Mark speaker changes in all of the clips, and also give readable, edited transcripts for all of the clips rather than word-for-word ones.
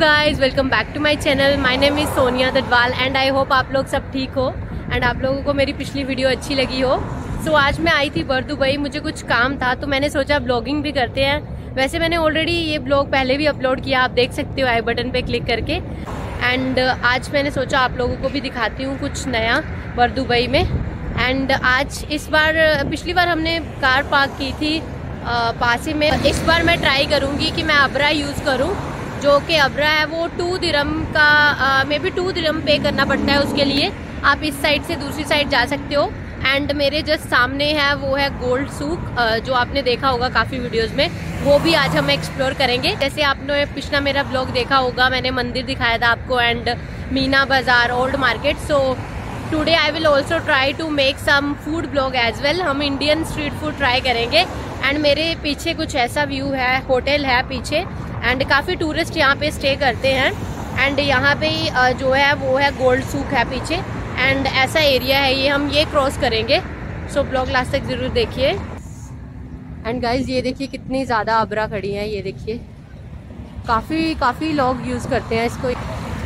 Speaker 1: Guys, welcome back to my channel. My name is Sonia Dadwal and I hope आप लोग सब ठीक हो एंड आप लोगों को मेरी पिछली वीडियो अच्छी लगी हो। सो आज मैं आई थी दुबई, मुझे कुछ काम था तो मैंने सोचा ब्लॉगिंग भी करते हैं। वैसे मैंने ऑलरेडी ये ब्लॉग पहले भी अपलोड किया, आप देख सकते हो आई बटन पे क्लिक करके। एंड आज मैंने सोचा आप लोगों को भी दिखाती हूँ कुछ नया दुबई में। एंड आज इस बार, पिछली बार हमने कार पार्क की थी पासी में। इस बार मैं ट्राई करूँगी कि मैं अब्रा यूज़ करूँ, जो कि अब्रा है वो 2 दिरहम का मे बी 2 दिरहम पे करना पड़ता है उसके लिए। आप इस साइड से दूसरी साइड जा सकते हो। एंड मेरे जस्ट सामने है वो है गोल्ड सूक, जो आपने देखा होगा काफ़ी वीडियोस में, वो भी आज हम एक्सप्लोर करेंगे। जैसे आपने पिछला मेरा ब्लॉग देखा होगा, मैंने मंदिर दिखाया था आपको and Meena Bazaar, old market. So today I will also try to make some food blog as well. हम इंडियन स्ट्रीट फूड ट्राई करेंगे। एंड मेरे पीछे कुछ ऐसा व्यू है, होटल है पीछे एंड काफ़ी टूरिस्ट यहाँ पे स्टे करते हैं। एंड यहाँ पे जो है वो है गोल्ड सूक है पीछे एंड ऐसा एरिया है ये, हम ये क्रॉस करेंगे। सो ब्लॉग लास्ट तक ज़रूर देखिए। एंड गाइज ये देखिए कितनी ज़्यादा अब्रा खड़ी हैं, ये देखिए काफ़ी लोग यूज़ करते हैं इसको।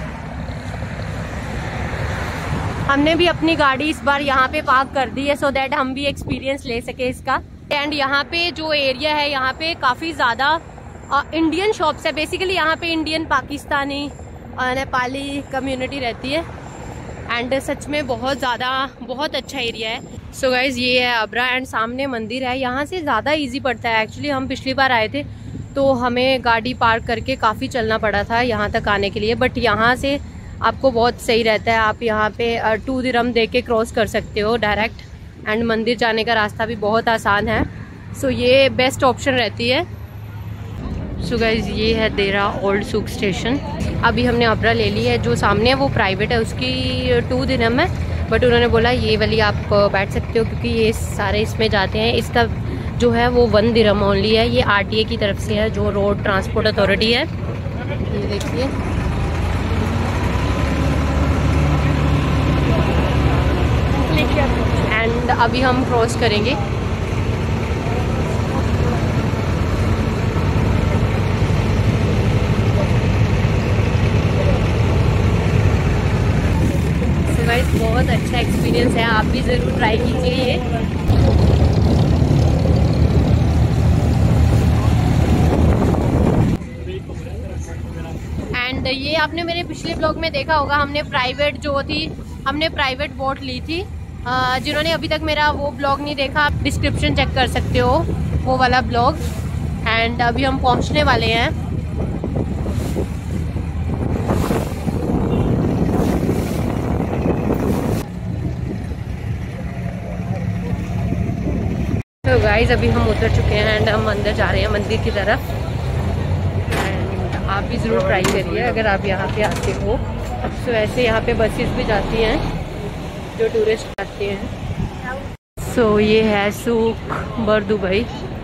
Speaker 1: हमने भी अपनी गाड़ी इस बार यहाँ पे पार्क कर दी है सो दैट हम भी एक्सपीरियंस ले सके इसका। एंड यहाँ पे जो एरिया है, यहाँ पे काफ़ी ज़्यादा इंडियन शॉप्स है। बेसिकली यहाँ पे इंडियन, पाकिस्तानी, नेपाली कम्युनिटी रहती है एंड सच में बहुत अच्छा एरिया है। सो गाइज ये है अब्रा एंड सामने मंदिर है। यहाँ से ज़्यादा इजी पड़ता है एक्चुअली। हम पिछली बार आए थे तो हमें गाड़ी पार्क करके काफ़ी चलना पड़ा था यहाँ तक आने के लिए, बट यहाँ से आपको बहुत सही रहता है। आप यहाँ पे 2 दिरहम दे के क्रॉस कर सकते हो डायरेक्ट एंड मंदिर जाने का रास्ता भी बहुत आसान है। सो ये बेस्ट ऑप्शन रहती है। सो गाइज ये है देरा ओल्ड सूक स्टेशन। अभी हमने अब्रा ले ली है, जो सामने है वो प्राइवेट है, उसकी 2 दिरहम है, बट उन्होंने बोला ये वाली आप बैठ सकते हो क्योंकि ये सारे इसमें जाते हैं। इसका जो है वो 1 दिरहम ओनली है। ये RTA की तरफ से है, जो रोड ट्रांसपोर्ट अथॉरिटी है। ये देखिए एंड अभी हम क्रॉस करेंगे। बहुत अच्छा एक्सपीरियंस है, आप भी ज़रूर ट्राई कीजिए ये। एंड ये आपने मेरे पिछले ब्लॉग में देखा होगा, हमने प्राइवेट बोट ली थी। जिन्होंने अभी तक मेरा वो ब्लॉग नहीं देखा, आप डिस्क्रिप्शन चेक कर सकते हो वो वाला ब्लॉग। एंड अभी हम पहुंचने वाले हैं। तो गाइज अभी हम उतर चुके हैं एंड हम अंदर जा रहे हैं मंदिर की तरफ। एंड आप भी ज़रूर ट्राई करिए अगर आप यहाँ पे आते हो। तो ऐसे यहाँ पे बसेस भी जाती हैं जो टूरिस्ट आते हैं। सो ये है सूक दुबई।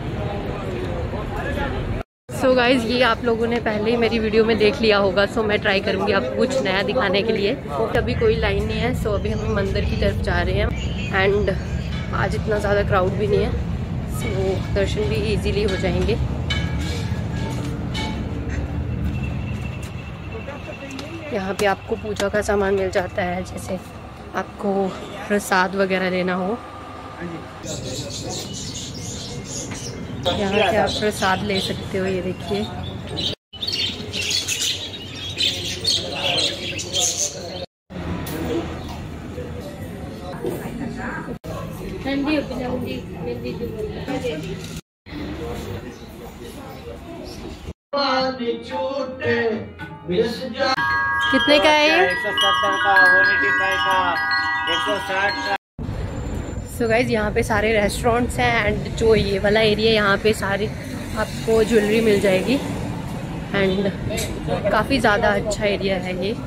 Speaker 1: सो गाइज ये आप लोगों ने पहले ही मेरी वीडियो में देख लिया होगा। सो मैं ट्राई करूँगी आपको कुछ नया दिखाने के लिए। अभी कोई लाइन नहीं है। सो अभी हम मंदिर की तरफ जा रहे हैं एंड आज इतना ज़्यादा क्राउड भी नहीं है, सो दर्शन भी इजीली हो जाएंगे। यहाँ पे आपको पूजा का सामान मिल जाता है, जैसे आपको प्रसाद वगैरह लेना हो, यहाँ से आप प्रसाद ले सकते हो। ये देखिए कितने का है ये?
Speaker 2: 170 का, 185 का, 160 का।
Speaker 1: सो गाइज यहाँ पे सारे रेस्टोरेंट्स हैं एंड जो ये वाला एरिया, यहाँ पे सारी आपको ज्वेलरी मिल जाएगी एंड काफ़ी ज़्यादा अच्छा एरिया है ये।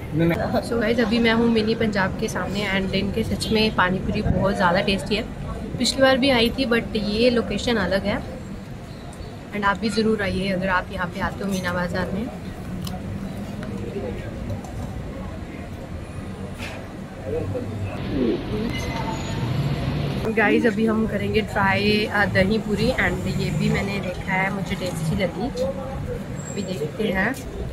Speaker 1: सो गाइस अभी मैं हूँ मिनी पंजाब के सामने एंड इनके सच में पानी पूरी बहुत ज़्यादा टेस्टी है। पिछली बार भी आई थी बट ये लोकेशन अलग है। एंड आप भी ज़रूर आइए अगर आप यहाँ पे आते हो मीना बाज़ार में। गाइस अभी हम करेंगे ट्राई दही पूरी एंड ये भी मैंने देखा है, मुझे टेस्टी लगी। अभी देखते हैं।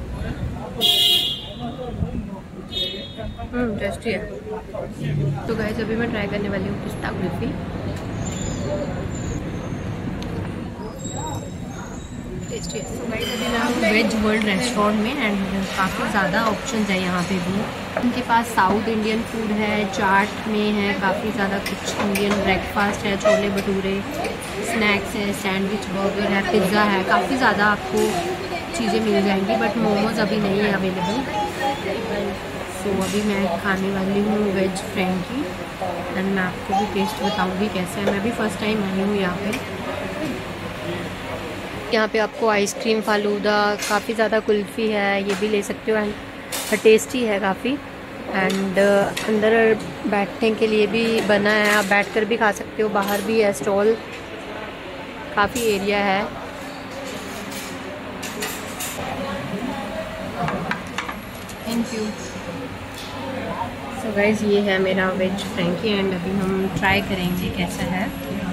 Speaker 1: टेस्टी है। तो गाइस अभी मैं ट्राई करने वाली हूँ पिस्ता कुल्फी। टेस्टी है। तो गाइस अभी मैं हूँ वेज वर्ल्ड रेस्टोरेंट में एंड काफ़ी ज़्यादा ऑप्शंस है यहाँ पे भी। उनके पास साउथ इंडियन फूड है, चाट में है काफ़ी ज़्यादा कुछ, इंडियन ब्रेकफास्ट है, छोले भटूरे, स्नैक्स है, सैंडविच, बर्गर है, पिज़्ज़ा है, काफ़ी ज़्यादा आपको चीज़ें मिल जाएंगी। बट मोमोज़ अभी नहीं है अवेलेबल। तो अभी मैं खाने वाली हूँ वेज फ्रेंकी एंड मैं आपको भी टेस्ट बताऊँगी कैसा है। मैं भी फ़र्स्ट टाइम आई हूँ यहाँ पे। यहाँ पे आपको आइसक्रीम, फालूदा, काफ़ी ज़्यादा कुल्फ़ी है, ये भी ले सकते हो एंड टेस्टी है काफ़ी। एंड अंदर बैठने के लिए भी बना है, आप बैठकर भी खा सकते हो। बाहर भी है स्टॉल, काफ़ी एरिया है। Thank you. सो गाइस ये है मेरा वेज फ्रेंकी एंड अभी हम ट्राई करेंगे कैसा है।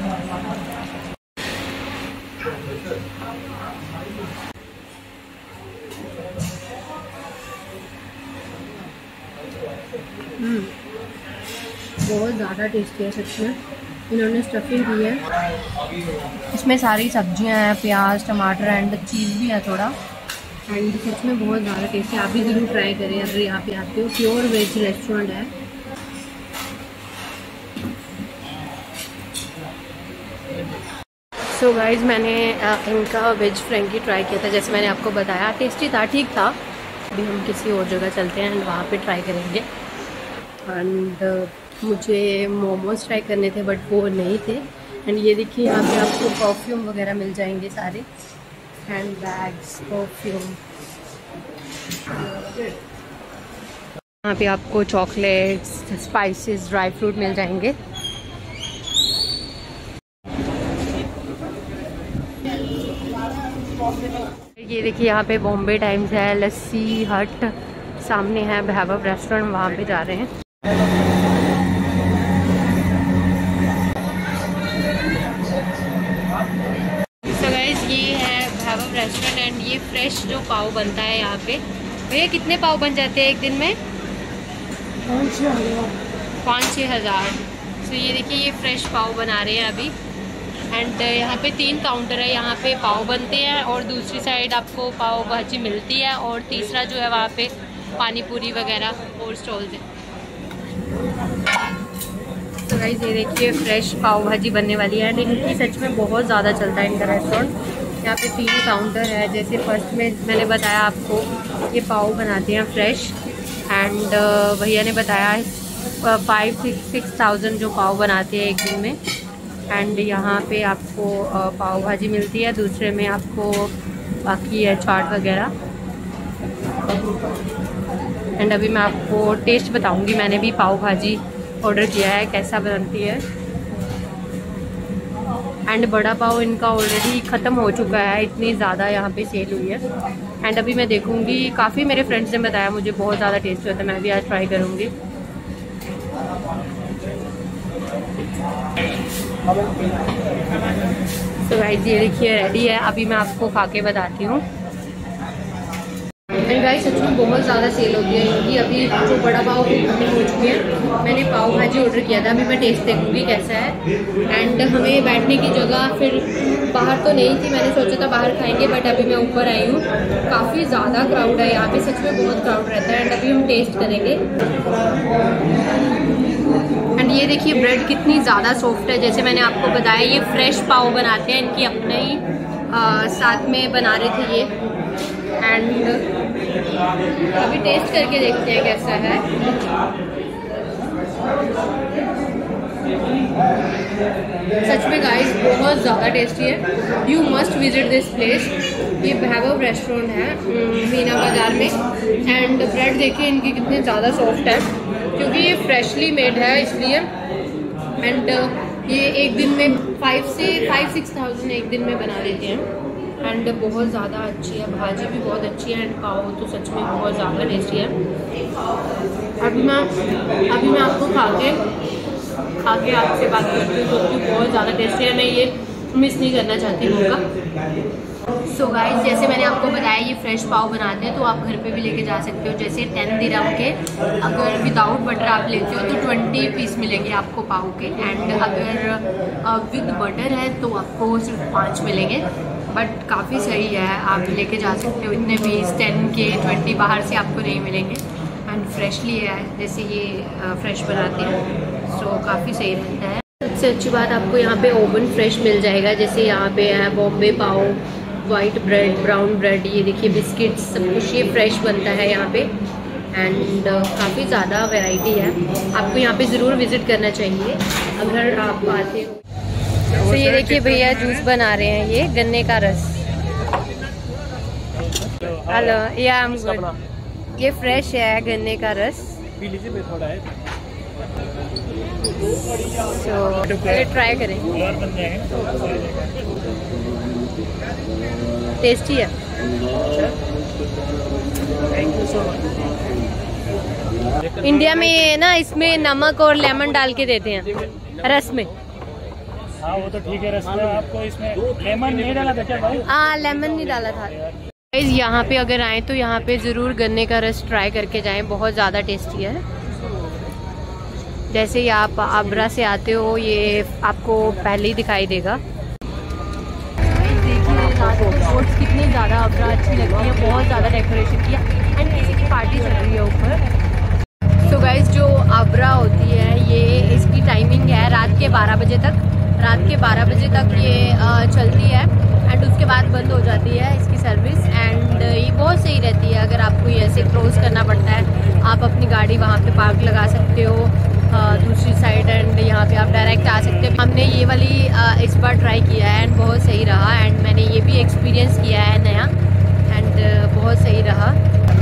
Speaker 1: बहुत ज़्यादा टेस्टी है सच में। इन्होंने स्टफिंग दी है, इसमें सारी सब्जियां हैं, प्याज, टमाटर एंड चीज़ भी है थोड़ा। एंड सच में बहुत ज़्यादा टेस्टी है। आप भी ज़रूर ट्राई करें अगर यहाँ पे आते हो। प्योर वेज रेस्टोरेंट है। सो गाइज़ मैंने इनका वेज फ्रेंकी ट्राई किया था, जैसे मैंने आपको बताया टेस्टी था, ठीक था। अभी हम किसी और जगह चलते हैं एंड वहाँ पे ट्राई करेंगे। एंड मुझे मोमोज ट्राई करने थे बट वो नहीं थे। एंड ये देखिए यहाँ पे आपको परफ्यूम वगैरह मिल जाएंगे, सारे हैंड बैग्स, परफ्यूम। यहाँ पे आपको चॉकलेट्स, स्पाइसेस, ड्राई फ्रूट मिल जाएंगे। ये देखिए यहाँ पे बॉम्बे टाइम्स है, लस्सी हट, सामने है वैभव रेस्टोरेंट, वहाँ पे जा रहे हैं। तो गाइस ये है वैभव रेस्टोरेंट एंड ये फ्रेश जो पाव बनता है यहाँ पे। भैया कितने पाव बन जाते हैं एक दिन में? 5-6 हज़ार। तो ये देखिए ये फ्रेश पाव बना रहे हैं अभी। एंड यहाँ पे 3 काउंटर है, यहाँ पे पाव बनते हैं और दूसरी साइड आपको पाव भाजी मिलती है और तीसरा जो है वहाँ पे पानी पूरी वगैरह और स्टॉल्स हैं। तो गाइस ये देखिए फ्रेश पाव भाजी बनने वाली है एंड इनकी सच में बहुत ज़्यादा चलता है इनका रेस्टोरेंट। यहाँ पे 3 काउंटर है, जैसे फर्स्ट में मैंने बताया आपको ये पाव बनाते हैं फ्रेश। एंड भैया ने बताया 5-6,000 जो पाव बनाते हैं एक दिन में। एंड यहाँ पे आपको पाव भाजी मिलती है, दूसरे में आपको बाकी है चाट वगैरह। एंड अभी मैं आपको टेस्ट बताऊंगी, मैंने भी पाव भाजी ऑर्डर किया है, कैसा बनती है। एंड बड़ा पाव इनका ऑलरेडी ख़त्म हो चुका है, इतनी ज़्यादा यहाँ पे सेल हुई है। एंड अभी मैं देखूंगी, काफ़ी मेरे फ्रेंड्स ने बताया मुझे बहुत ज़्यादा टेस्ट होता है, मैं भी आज ट्राई करूँगी। तो गाइस ये देखिए रेडी है, अभी मैं आपको खा के बताती हूँ। एंड गाइस सच में बहुत ज़्यादा सेल होती है इनकी। अभी जो बड़ा पाव खत्म हो चुके हैं, मैंने पाव भाजी ऑर्डर किया था, अभी मैं टेस्ट देखूँगी कैसा है। एंड हमें बैठने की जगह फिर बाहर तो नहीं थी, मैंने सोचा था बाहर खाएंगे बट अभी मैं ऊपर आई हूँ। काफ़ी ज़्यादा क्राउड है यहाँ पे, सच में बहुत क्राउड रहता है। एंड अभी हम टेस्ट करेंगे। एंड ये देखिए ब्रेड कितनी ज़्यादा सॉफ्ट है, जैसे मैंने आपको बताया ये फ्रेश पाव बनाते हैं, इनकी अपने ही साथ में बना रहे थे ये। एंड अभी टेस्ट करके देखते हैं कैसा है। सच में गाइस बहुत ज़्यादा टेस्टी है, you must visit this place. ये वैभव रेस्टोरेंट है मीना बाज़ार में। एंड ब्रेड देखिए इनकी कितनी ज़्यादा सॉफ्ट है, क्योंकि ये फ्रेशली मेड है इसलिए। एंड ये एक दिन में 5,000-6,000 एक दिन में बना देते हैं। एंड बहुत ज़्यादा अच्छी है, भाजी भी बहुत अच्छी है, एंड पाव तो सच में बहुत ज़्यादा टेस्टी है। अभी मैं आपको खा के आपसे बात करती हूँ, क्योंकि बहुत ज़्यादा टेस्टी है, मैं ये मिस नहीं करना चाहती मौका। सो गाइस, जैसे मैंने आपको बताया ये फ्रेश पाव बनाते हैं, तो आप घर पे भी लेके जा सकते हो। जैसे 10 दिरहम के अगर विदाउट बटर आप लेते हो तो 20 पीस मिलेंगे आपको पाव के, एंड अगर विद बटर है तो आपको सिर्फ 5 मिलेंगे। बट काफ़ी सही है, आप लेके जा सकते हो इतने पीस। 10 के 20 बाहर से आपको नहीं मिलेंगे, एंड फ्रेशली है जैसे ये फ्रेश बनाते हैं, सो काफ़ी सही रहता है। सबसे अच्छी बात, आपको यहाँ पे ओवन फ्रेश मिल जाएगा। जैसे यहाँ पे है Bombay pav, white bread, brown bread, ये देखिए बिस्किट्स, सब कुछ ये फ्रेश बनता है यहाँ पे। एंड काफ़ी ज़्यादा वैरायटी है, आपको यहाँ पे ज़रूर विज़िट करना चाहिए अगर आप आते हो। तो ये देखिए भैया जूस बना रहे हैं, ये गन्ने का रस। हेलो, या ये फ्रेश है गन्ने का रस, तो ट्राई करेंगे। टेस्टी है। इंडिया में ये ना, इसमें नमक और लेमन डाल के देते हैं रस में।
Speaker 3: हाँ वो तो ठीक है, रस में आपको इसमें लेमन नहीं डाला था क्या भाई?
Speaker 1: हाँ, लेमन नहीं डाला था। यहाँ पे अगर आए तो यहाँ पे ज़रूर गन्ने का रस ट्राई करके जाएं, बहुत ज़्यादा टेस्टी है। जैसे ही आप आबरा से आते हो, ये आपको पहले ही दिखाई देगा। बोट्स कितनी ज़्यादा आबरा अच्छी लगती है, बहुत ज़्यादा डेकोरेशन किया, एंड किसी की पार्टी चल रही है ऊपर। तो गाइस, जो आबरा होती है ये इसकी टाइमिंग है रात के 12 बजे तक। रात के 12 बजे तक ये चलती है, एंड उसके बाद बंद हो जाती है इसकी सर्विस। एंड ये बहुत सही रहती है, अगर आपको ये ऐसे क्लोज करना पड़ता है, आप अपनी गाड़ी वहाँ पे पार्क लगा सकते हो दूसरी साइड, एंड यहाँ पे आप डायरेक्ट आ सकते हो। हमने ये वाली इस बार ट्राई किया है, एंड बहुत सही रहा, एंड मैंने ये भी एक्सपीरियंस किया है नया, एंड बहुत सही रहा।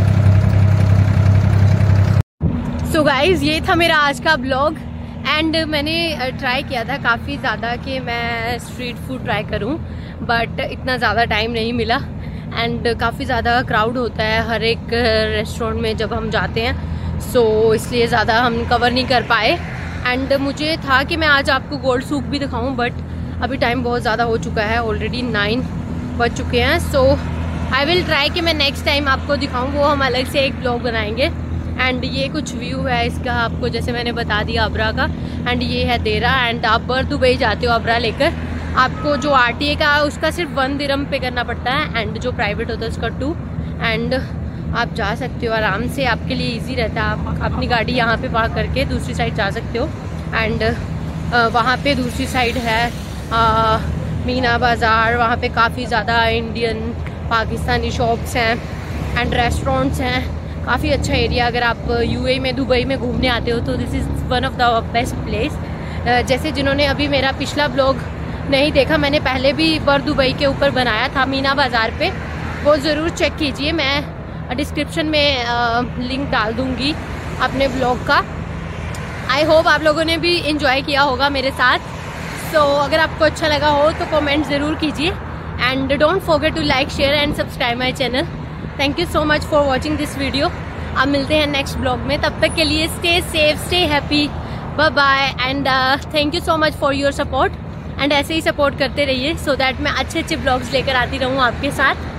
Speaker 1: सो गाइज़, ये था मेरा आज का ब्लॉग, एंड मैंने ट्राई किया था काफ़ी ज़्यादा कि मैं स्ट्रीट फूड ट्राई करूं, बट इतना ज़्यादा टाइम नहीं मिला, एंड काफ़ी ज़्यादा क्राउड होता है हर एक रेस्टोरेंट में जब हम जाते हैं, सो इसलिए ज़्यादा हम कवर नहीं कर पाए। एंड मुझे था कि मैं आज आपको गोल्ड सूक भी दिखाऊं, बट अभी टाइम बहुत ज़्यादा हो चुका है, ऑलरेडी 9 बज चुके हैं। सो आई विल ट्राई कि मैं नेक्स्ट टाइम आपको दिखाऊं, वो हम अलग से एक ब्लॉग बनाएंगे। एंड ये कुछ व्यू है इसका, आपको जैसे मैंने बता दिया आबरा का, एंड ये है देरा। एंड आप दुबई जाते हो आबरा लेकर, आपको जो RTA का उसका सिर्फ 1 दिरहम पे करना पड़ता है, एंड जो प्राइवेट होता है उसका 2। एंड आप जा सकते हो आराम से, आपके लिए इजी रहता है, आप अपनी गाड़ी यहाँ पे पार्क करके दूसरी साइड जा सकते हो। एंड वहाँ पे दूसरी साइड है मीना बाज़ार, वहाँ पे काफ़ी ज़्यादा इंडियन पाकिस्तानी शॉप्स हैं एंड रेस्टोरेंट्स हैं, काफ़ी अच्छा एरिया। अगर आप UAE में, दुबई में घूमने आते हो तो this is one of the best place. जैसे जिन्होंने अभी मेरा पिछला ब्लॉग नहीं देखा, मैंने पहले भी दुबई के ऊपर बनाया था मीना बाज़ार पे, वो ज़रूर चेक कीजिए। मैं डिस्क्रिप्शन में लिंक डाल दूँगी अपने ब्लॉग का। आई होप आप लोगों ने भी इंजॉय किया होगा मेरे साथ। सो अगर आपको अच्छा लगा हो तो कमेंट ज़रूर कीजिए, and don't forget to like, share and subscribe my channel. Thank you so much for watching this video. अब मिलते हैं नेक्स्ट ब्लॉग में, तब तक के लिए stay safe, stay happy, bye bye, and thank you so much for your support. एंड ऐसे ही सपोर्ट करते रहिए, सो दैट मैं अच्छे अच्छे ब्लॉग्स लेकर आती रहूँ आपके साथ।